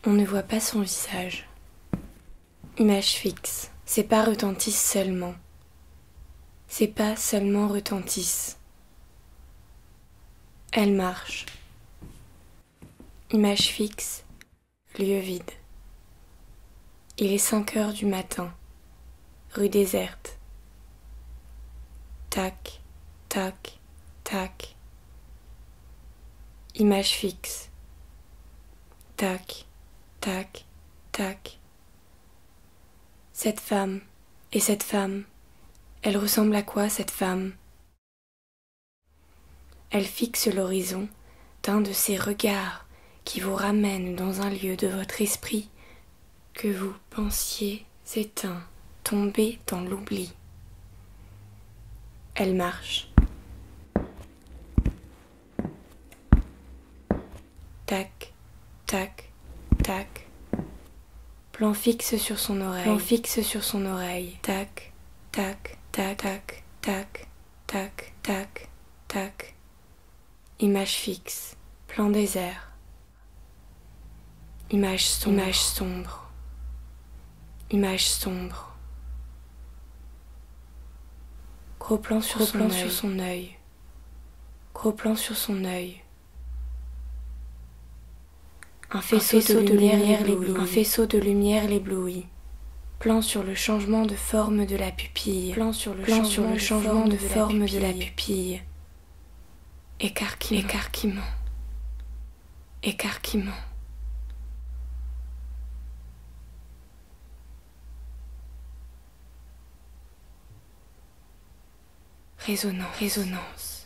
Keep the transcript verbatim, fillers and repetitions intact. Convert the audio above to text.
On ne voit pas son visage. Image fixe. Ses pas retentissent seulement. Ses pas seulement retentissent. Elle marche. Image fixe. Lieu vide. Il est cinq heures du matin. Rue déserte. Tac, tac, tac. Image fixe. Tac, tac, tac. Cette femme, et cette femme, elle ressemble à quoi cette femme? Elle fixe l'horizon d'un de ces regards qui vous ramènent dans un lieu de votre esprit que vous pensiez éteint, tombé dans l'oubli. Elle marche. Tac, tac, tac. Plan fixe sur son oreille. Plan fixe sur son oreille. Tac, tac, tac, tac, tac, tac, tac, tac. Image fixe. Plan désert. Image sombre. Image sombre. Image sombre. Gros plan sur, Gros son, plan œil. sur son œil. Gros plan sur son œil. Un faisceau, un faisceau de, lumière, lumière l'éblouit. Un faisceau de lumière l'éblouit. Plan sur le changement de forme de la pupille. Plan sur le, plan changement, sur le de changement de forme de la pupille. Écarquillement. Écarquillement. Écarquillement. Résonance. Résonance.